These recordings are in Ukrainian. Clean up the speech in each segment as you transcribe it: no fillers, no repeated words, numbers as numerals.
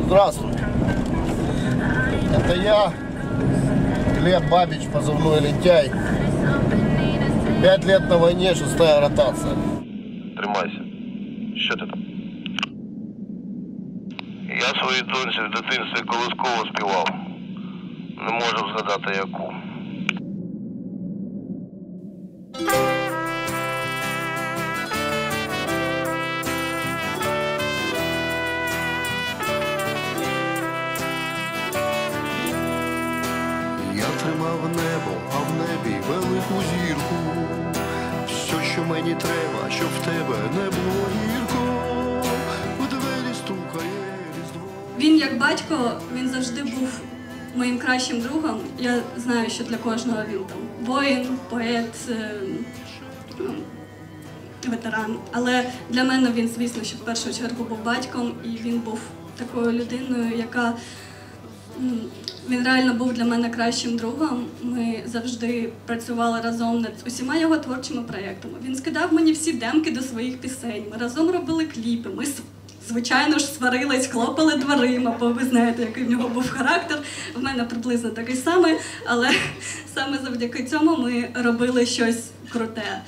Здравствуй. Это я, Глеб Бабич, позывной Лентяй. 5 лет на войне, 6-я ротация. Тримайся. Що ти там? Я своїй доньці в дитинстві колисково співав. Не можу згадати яку. Я тримав небо, а в небі велику зірку. Все, що мені треба, щоб в тебе не було гірко. У двері стукає різдво. Він як батько, він завжди був моїм кращим другом. Я знаю, що для кожного він там воїн, поет, ветеран. Але для мене він, звісно, що в першу чергу був батьком, і він був такою людиною, яка... Він реально був для мене кращим другом. Ми завжди працювали разом над усіма його творчими проєктами. Він скидав мені всі демки до своїх пісень. Ми разом робили кліпи. Ми, звичайно ж, сварились, хлопали дверима, бо ви знаєте, який в нього був характер. В мене приблизно такий самий, але саме завдяки цьому ми робили щось круте.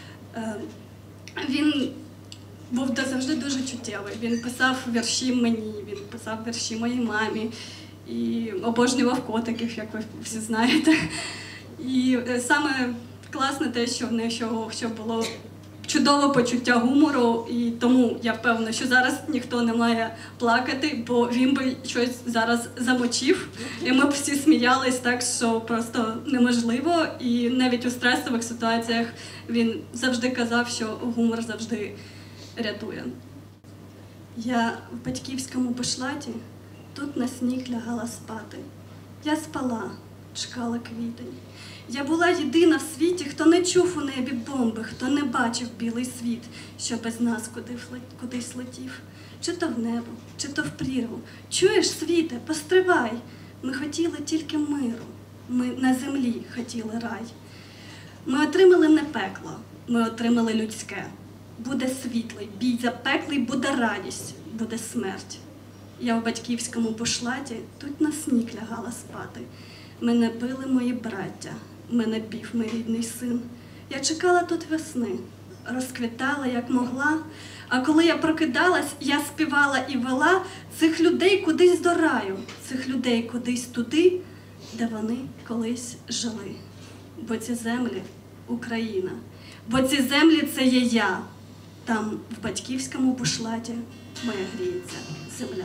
Він був завжди дуже чуттєвий. Він писав вірші мені, він писав вірші моїй мамі. І обожнював котиків, як ви всі знаєте. І саме класне те, що в нього було чудове почуття гумору, і тому я впевнена, що зараз ніхто не має плакати, бо він би щось зараз замочив, і ми б всі сміялись так, що просто неможливо. І навіть у стресових ситуаціях він завжди казав, що гумор завжди рятує. Я в батьківському бушлаті тут на сніг лягала спати. Я спала, чекала квітень. Я була єдина в світі, хто не чув у небі бомби, хто не бачив білий світ, що без нас кудись летів. Чи то в небо, чи то в прірву. Чуєш, світе, постривай. Ми хотіли тільки миру, ми на землі хотіли рай. Ми отримали не пекло, ми отримали людське. Буде світлий, бій запеклий, буде радість, буде смерть. Я в батьківському бушлаті тут на сніг лягала спати. Мене били мої браття, мене бів мій рідний син. Я чекала тут весни, розквітала, як могла. А коли я прокидалась, я співала і вела цих людей кудись до раю, цих людей кудись туди, де вони колись жили. Бо ці землі – Україна, бо ці землі – це є я. Там, в батьківському бушлаті, моя гріється земля.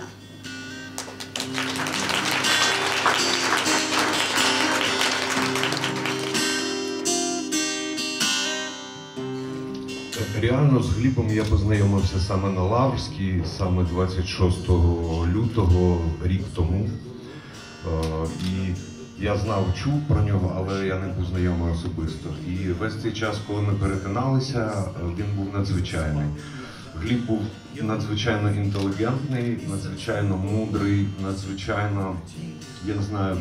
Реально з Глібом я познайомився саме на Лаврській, саме 26 лютого, рік тому. І я чув про нього, але я не був знайомий особисто. І весь цей час, коли ми перетиналися, він був надзвичайний. Гліб був надзвичайно інтелігентний, надзвичайно мудрий, надзвичайно, я не знаю,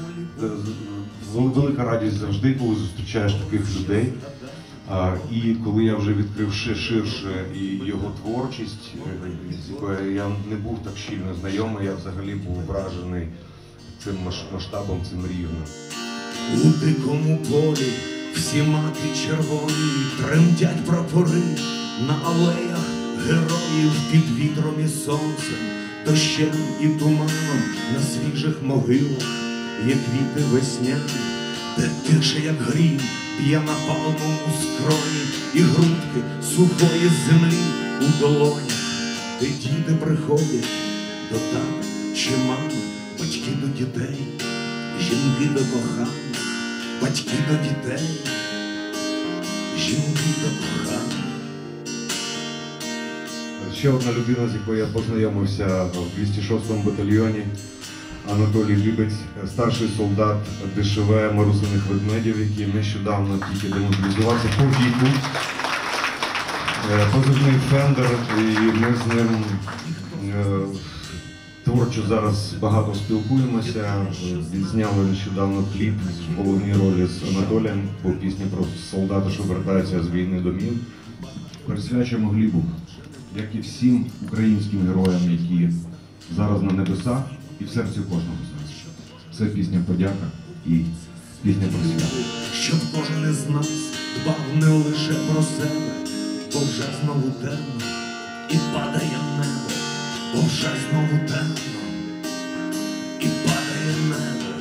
велика радість завжди, коли зустрічаєш таких людей. І коли я вже відкрив ширше і його творчість, з якою я не був так щільно знайомий, я взагалі був вражений цим масштабом, цим рівнем. У дикому полі всі маки червоні, тремтять прапори на алеях героїв під вітром і сонцем, дощем і туманом на свіжих могилах є квіти весняні, де тише, як грім, б'є напалмом у скроні і грудки сухої землі у долонях, де діти приходять до тата чи мами, батьки до дітей, жінки до кохання, батьки до дітей, жінки до кохання. Ще одна людина, з якою я познайомився в 206-му батальйоні, Анатолій Лібець, старший солдат ДШВ Марусиних ведмедів, який нещодавно тільки демобілізувався по віку. Позивний Фендер, і ми з ним творчо зараз багато спілкуємося. Відзняли нещодавно кліп в головній ролі з Анатолієм по пісні про солдата, що вертається з війни домів. Присвячуємо Глібу, як і всім українським героям, які зараз на небесах і в серці кожного з нас. Це пісня подяка і пісня про свято. Щоб кожен із нас дбав не лише про себе, бо вже знову темно, і падає небо, бо вже знову темно, і падає небо.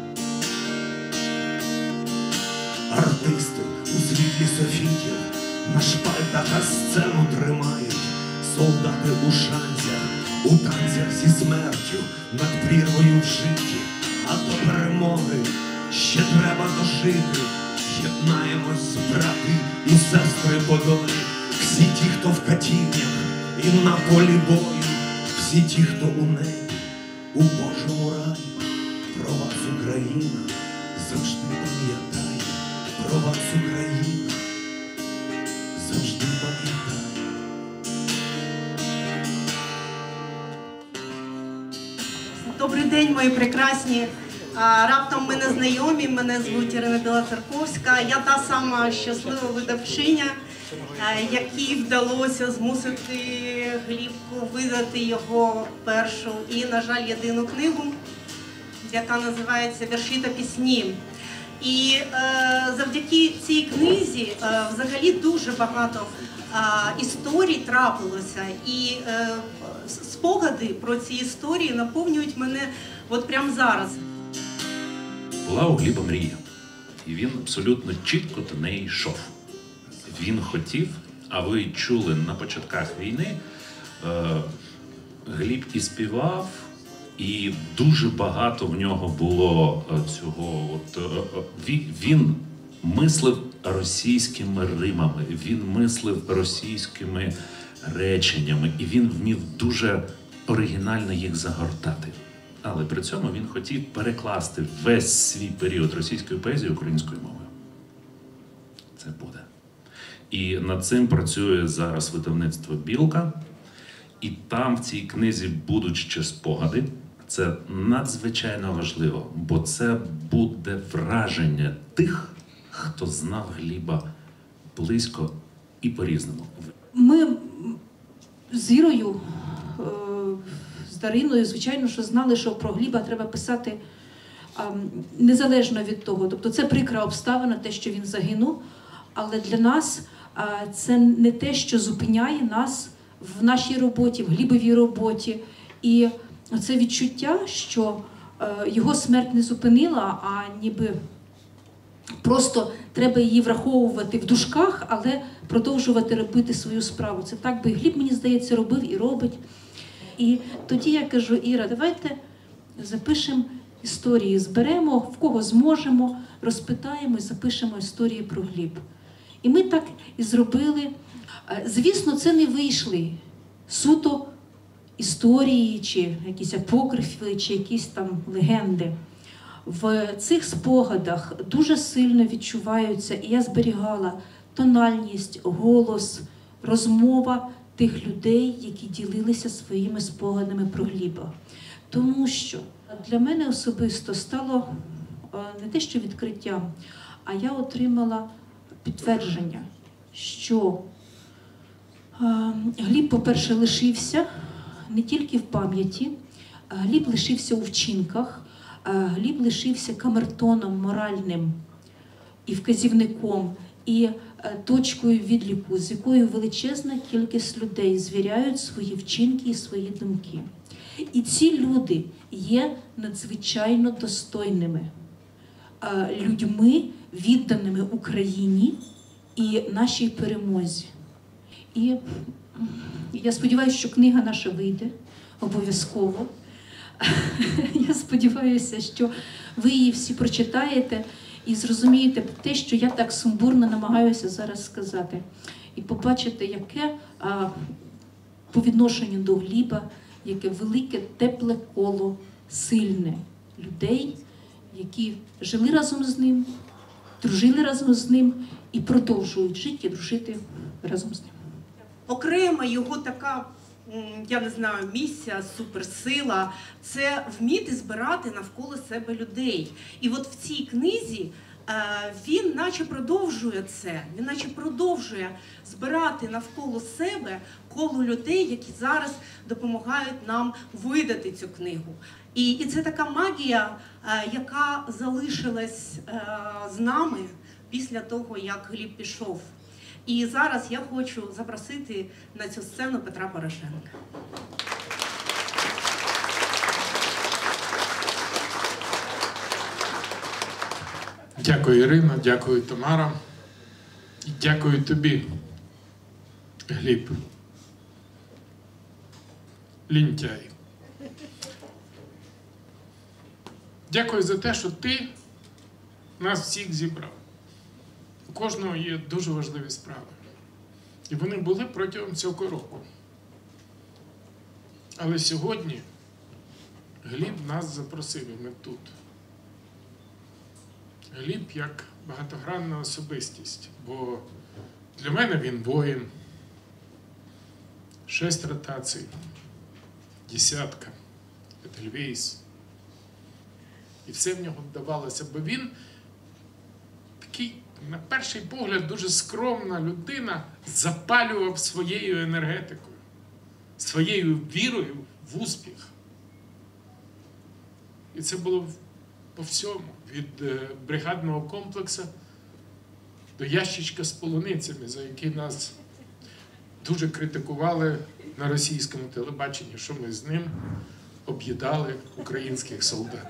Артисти у світлі софітів на шпальтах а сцену тримають, солдати у шанцях, у танцях зі смертю, над прірвою в житті, а до перемоги ще треба дожити. Єднаємось, брати і сестри по долі, всі ті, хто в катівнях і на полі бою, всі ті, хто у небі, у Божому раї. Про вас Україна завжди пам'ятає, про вас Україна завжди пам'ятає. Добрий день, мої прекрасні. Раптом ми не знайомі, мене звуть Ірина Білоцерковська. Я та сама щаслива видавчиня, якій вдалося змусити Глібку видати його першу і, на жаль, єдину книгу, яка називається «Вірші та пісні». І завдяки цій книзі взагалі дуже багато історій трапилося. І спогади про ці історії наповнюють мене от прямо зараз. Була у Гліба мрія, і він абсолютно чітко до неї йшов. Він хотів, а ви чули на початках війни, Гліб і співав, і дуже багато в нього було цього. Він мислив російськими римами, він мислив російськими реченнями, і він вмів дуже оригінально їх загортати. Але при цьому він хотів перекласти весь свій період російської поезії українською мовою. Це буде. І над цим працює зараз видавництво «Білка». І там в цій книзі будуть ще спогади. Це надзвичайно важливо, бо це буде враження тих, хто знав Гліба близько і по-різному. Ми з Ірою, з Дариною, звичайно, що знали, що про Гліба треба писати незалежно від того. Тобто це прикра обставина, те, що він загинув, але для нас це не те, що зупиняє нас в нашій роботі, в Глібовій роботі. І це відчуття, що його смерть не зупинила, а ніби просто треба її враховувати в дужках, але продовжувати робити свою справу. Це так би Гліб, мені здається, робив і робить. І тоді я кажу: Іра, давайте запишемо історії, зберемо, в кого зможемо, розпитаємо і запишемо історії про Гліб. І ми так і зробили. Звісно, це не вийшли суто історії, чи якісь апокрифи, чи якісь там легенди. В цих спогадах дуже сильно відчуваються, і я зберігала тональність, голос, розмова тих людей, які ділилися своїми спогадами про Гліба. Тому що для мене особисто стало не те, що відкриттям, а я отримала підтвердження, що Гліб, по-перше, лишився не тільки в пам'яті, Гліб лишився у вчинках, Гліб лишився камертоном моральним і вказівником, і точкою відліку, з якою величезна кількість людей звіряють свої вчинки і свої думки. І ці люди є надзвичайно достойними людьми, відданими Україні і нашій перемозі. І я сподіваюся, що книга наша вийде обов'язково. Я сподіваюся, що ви її всі прочитаєте і зрозумієте те, що я так сумбурно намагаюся зараз сказати. І побачите, яке по відношенню до Гліба, яке велике, тепле коло, сильне людей, які жили разом з ним, дружили разом з ним і продовжують жити і дружити разом з ним. Окрема його така, я не знаю, місія, суперсила – це вміти збирати навколо себе людей. І от в цій книзі він наче продовжує це, він наче продовжує збирати навколо себе коло людей, які зараз допомагають нам видати цю книгу. І це така магія, яка залишилась з нами після того, як Гліб пішов. І зараз я хочу запросити на цю сцену Петра Порошенка. Дякую, Ірина, дякую, Тамара. І дякую тобі, Гліб. Лінтяй. Дякую за те, що ти нас всіх зібрав. У кожного є дуже важливі справи. І вони були протягом цього року. Але сьогодні Гліб нас запросив, і ми тут. Гліб як багатогранна особистість, бо для мене він воїн, 6 ротацій, 10, Едельвейс. І все в нього вдавалося, бо він такий, на перший погляд, дуже скромна людина, запалював своєю енергетикою, своєю вірою в успіх. І це було по всьому, від бригадного комплексу до ящичка з полуницями, за які нас дуже критикували на російському телебаченні, що ми з ним об'їдали українських солдат.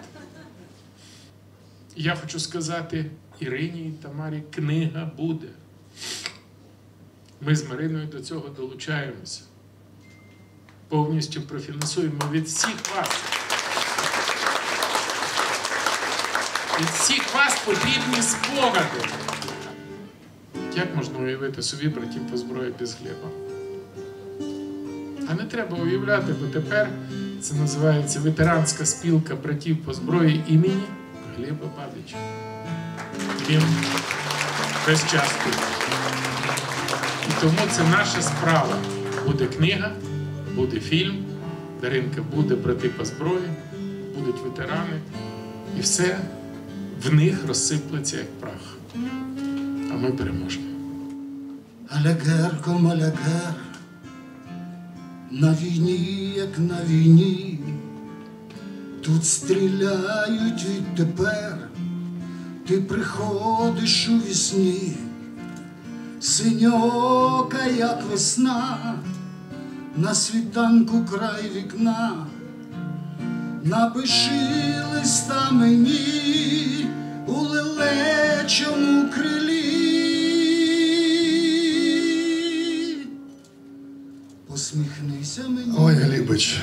І я хочу сказати Ірині і Тамарі, книга буде. Ми з Мариною до цього долучаємося. Повністю профінансуємо від всіх вас. Від всіх вас потрібні спогади. Як можна уявити собі братів по зброї без Гліба? А не треба уявляти, бо тепер це називається ветеранська спілка братів по зброї імені Гліба Бабіча. Він весь час тут. І тому це наша справа. Буде книга, буде фільм, Даринка буде брати по зброї, будуть ветерани. І все в них розсиплеться як прах. А ми переможемо. Алягер, комалягер, на війні, як на війні, тут стріляють відтепер, ти приходиш у вісні, синьоока, як весна, на світанку край вікна, напиши листа мені у лелечому крилі. Посміхнися мені. Ой, Глібич,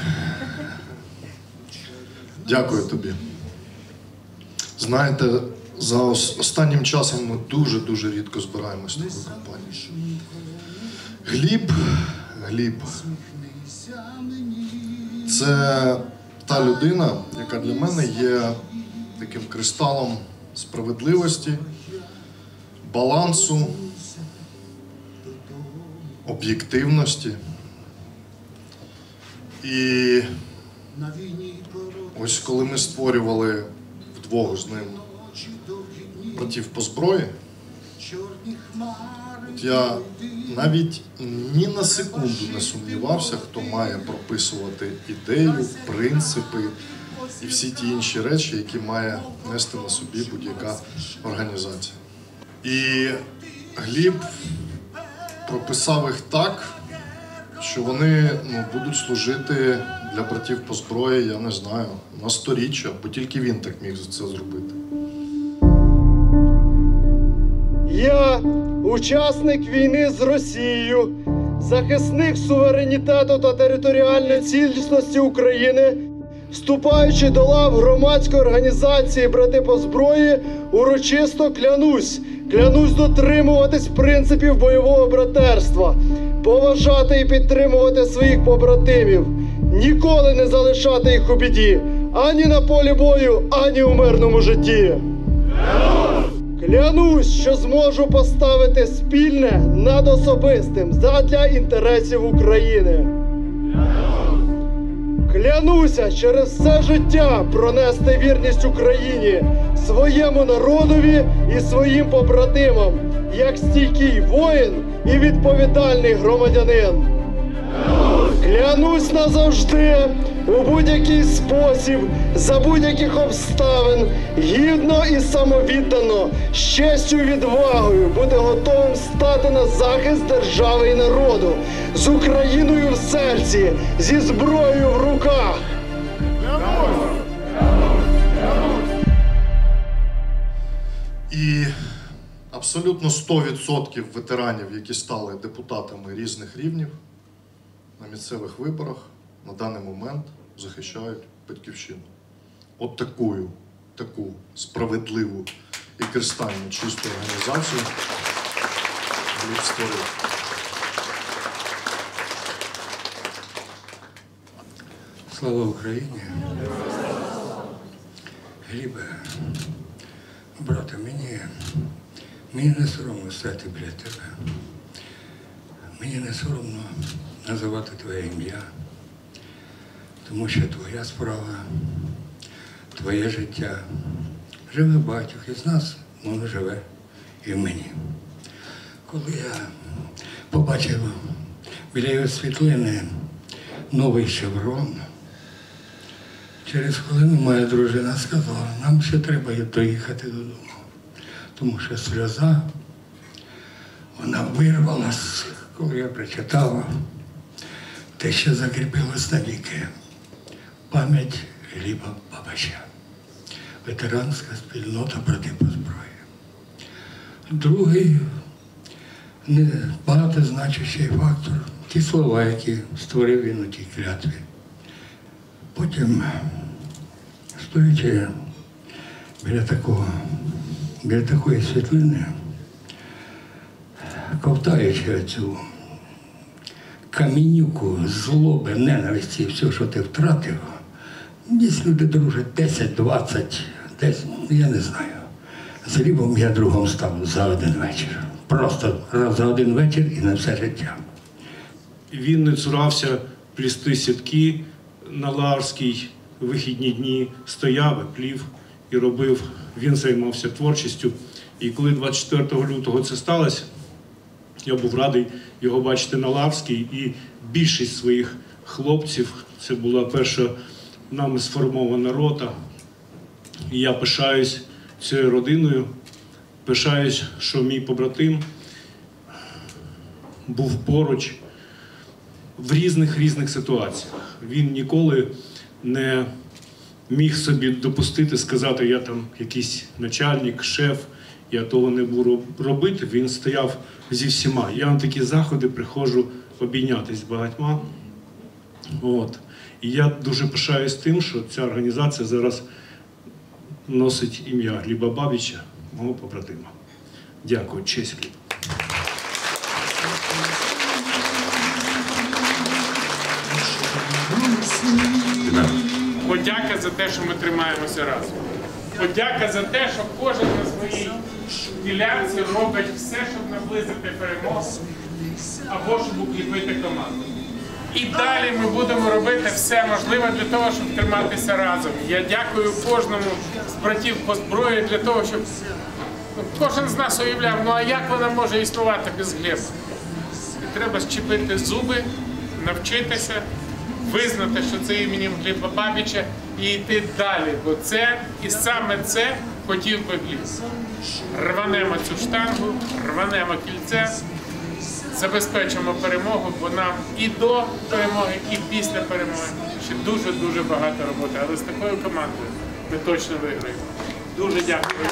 дякую тобі. Знаєте, за останнім часом ми дуже рідко збираємось в таку компанію. Гліб, це та людина, яка для мене є таким кристалом справедливості, балансу, об'єктивності. І ось коли ми створювали вдвох з ним братів по зброї, от я навіть ні на секунду не сумнівався, хто має прописувати ідею, принципи і всі ті інші речі, які має нести на собі будь-яка організація. І Гліб прописав їх так, що вони будуть служити для братів по зброї, я не знаю, на сторіччя, бо тільки він так міг це зробити. Я учасник війни з Росією, захисник суверенітету та територіальної цілісності України, вступаючи до лав громадської організації «Брати по зброї», урочисто клянусь дотримуватись принципів бойового братерства, поважати і підтримувати своїх побратимів, ніколи не залишати їх у біді, ані на полі бою, ані у мирному житті. Клянусь, що зможу поставити спільне над особистим задля інтересів України. Клянуся через все життя пронести вірність Україні, своєму народові і своїм побратимам, як стійкий воїн і відповідальний громадянин. Клянусь назавжди, у будь-який спосіб, за будь-яких обставин, гідно і самовіддано, з честю і відвагою бути готовим стати на захист держави і народу, з Україною в серці, зі зброєю в руках. І абсолютно 100% ветеранів, які стали депутатами різних рівнів, на місцевих виборах на даний момент захищають Батьківщину. От таку справедливу і кристально чисту організацію Гліб створив. Слава Україні! Глібе, брате, мені не соромно стати біля тебе. Мені не соромно називати твоє ім'я, тому що твоя справа, твоє життя живе в багатьох із нас, воно живе і в мені. Коли я побачив біля його світлини новий шеврон, через хвилину моя дружина сказала, нам ще треба доїхати додому, тому що сльоза, вона вирвалась, коли я прочитав те, що закріпилось навіки. Пам'ять Гліба Бабича. Ветеранська спільнота братів по зброї. Другий багатозначущий фактор – ті слова, які створив він у тій клятві. Потім, стоячи біля такої світлини, ковтаючи цю камінюку злоби, ненависті, все, що ти втратив, десь люди дружать 10-20, десь, я не знаю. З Глібом я другом став за один вечір. Просто за один вечір і на все життя. Він не цурався плісти сітки на Лаврській, вихідні дні стояв, плів і робив. Він займався творчістю. І коли 24 лютого це сталося, я був радий його бачити на Лаврській, і більшість своїх хлопців, це була перша нами сформована рота. І я пишаюсь цією родиною, пишаюсь, що мій побратим був поруч в різних ситуаціях. Він ніколи не міг собі допустити, сказати, я там якийсь начальник, шеф, я того не буду робити. Він стояв зі всіма. Я на такі заходи приходжу обійнятися з багатьма. От. І я дуже пишаюсь тим, що ця організація зараз носить ім'я Гліба Бабича, мого побратима. Дякую, честь, Гліб. Подяка за те, що ми тримаємося разом. Подяка за те, що кожен на своїй ділянці робить все, щоб наблизити перемогу або щоб укріпити команду. І далі ми будемо робити все можливе для того, щоб триматися разом. Я дякую кожному з братів по зброї для того, щоб кожен з нас уявляв, ну а як вона може існувати без Глеба? І треба щепити зуби, навчитися, визнати, що це іменем Гліба Бабича, і йти далі, бо це, і саме це хотів би Гліб. Рванемо цю штангу, рванемо кільце, забезпечимо перемогу, бо нам і до перемоги, і після перемоги ще дуже-дуже багато роботи. Але з такою командою ми точно виграємо. Дуже дякую.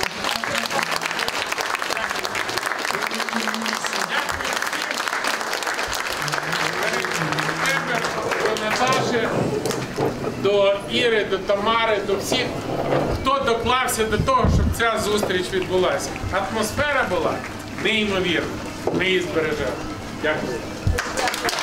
До Наташі, до Іри, до Тамари, до всіх, хто доклався до того, щоб ця зустріч відбулася. Атмосфера була неймовірна. Ми її збережемо. Дякую.